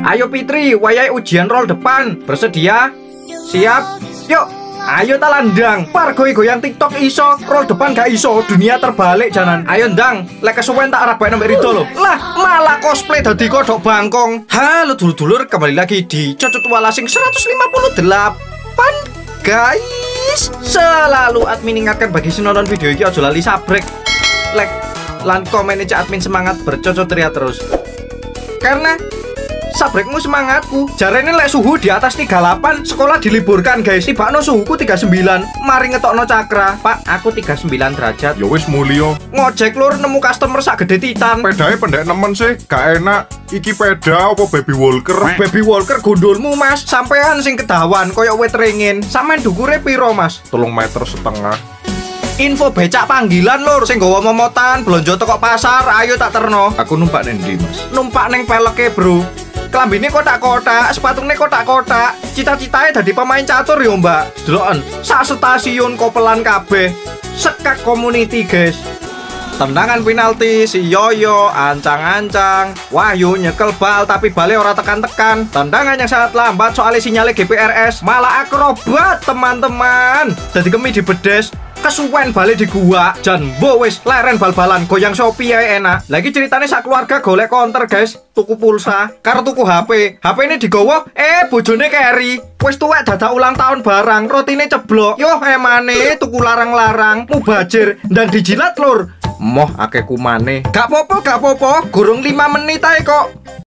Ayo Fitri, wayai ujian roll depan. Bersedia? Siap? Yuk, ayo talandang. Par goyang TikTok iso, roll depan gak iso. Dunia terbalik janan. Ayo ndang, lek kesuwen tak arep nomor itu loh. Lah, malah cosplay dadi kodok bangkong. Halo dulur-dulur, kembali lagi di Cocot Walasing 158. Guys, selalu admin ingatkan bagi si nonton video ini aja lali sabrek, like, lan komen aja admin semangat bercocot ria terus. Karena sabrekmu semangatku. Jarene lek suhu di atas 38 sekolah diliburkan guys. Tibakno suhuku 39. Mari ngetokno cakra. Pak, aku 39 derajat. Ya wis mulya. Ngojek lur nemu customer sak gede titan. Pedae pendek nemen sih, gak enak. Iki peda apa baby walker? Baby walker gondolmu mas. Sampean sing kedawan koyo wit ringin. Sampean dukure piro mas? 3,5 meter. Info becak panggilan lur. Sing nggawa momotan blonjo teko pasar. Ayo tak terno. Aku numpak nang ndi mas? Numpak neng peleke bro. Klambine kotak-kotak, sepatune kotak-kotak. Cita-citanya dadi pemain catur yo mbak. Deloken, sak stasiun kopelan kabeh. Sekak community guys. Tendangan penalti si Yoyo ancang-ancang. Wahyu nyekel bal tapi balik ora tekan-tekan. Tendangan yang sangat lambat soalnya sinyalnya GPRS. Malah akrobat teman-teman. Jadi kemi dibedes. Kesuwen balik di gua jan wis leren bal-balan goyang Shopee ya enak. Lagi ceritanya sak keluarga golek counter guys, tuku pulsa karo tuku HP. HP ini digowo bojone carry. Wis tuwek dadak ulang tahun barang, rotine ceblok. Yo emane tuku larang-larang, mubajir dan dijilat lur. Moh akeh kumane. Gak popo, gurung 5 menit ae kok.